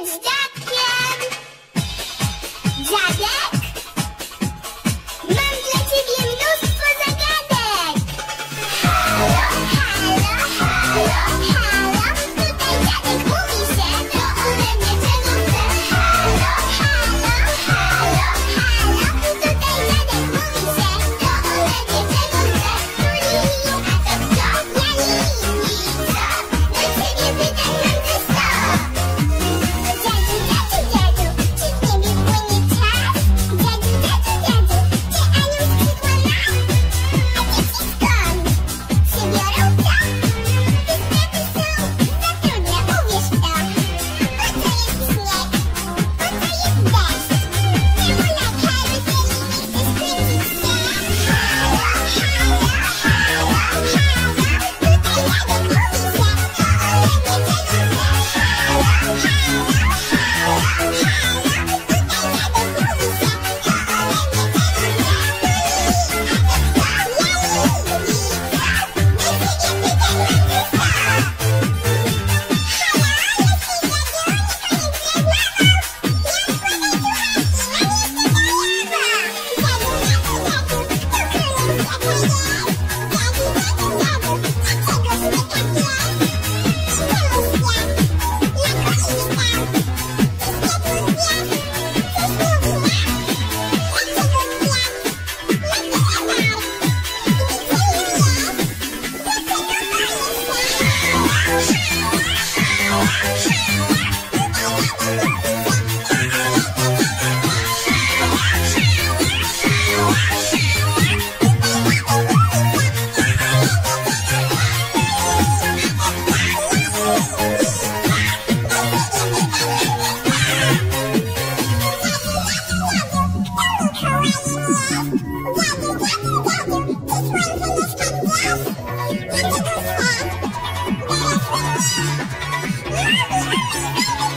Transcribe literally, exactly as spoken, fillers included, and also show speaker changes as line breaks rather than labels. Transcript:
z dziadkiem. Dziadek? Mam dla ciebie mnóstwo zagadek. Halo, halo, halo, halo. Tutaj dziadek mówi się, to ode mnie czego chce. Halo, halo, halo, halo. Tutaj dziadek mówi się, to ode mnie czego chce. Tu Lilly, a to kto? Ja Lilly, co? Do ciebie pytań mam ze sto. Dziadu, dziadu, dziadu, czy w niebie płynie czas? Dziadu, dziadu, dziadu, czy anioł skrzydła ma? A dzieci skąd się biorą co? Te sprawy są za trudne, uwierz w to. Po co jest śnieg? Po co jest deszcz? Czemu na karuzeli nie chcesz kręcić się? Halo, halo, halo, halo. Tutaj dziadek mówi się, to ode mnie czego chce. Halo, halo, halo, halo. Tutaj Dziadu, dziadu, dziadu,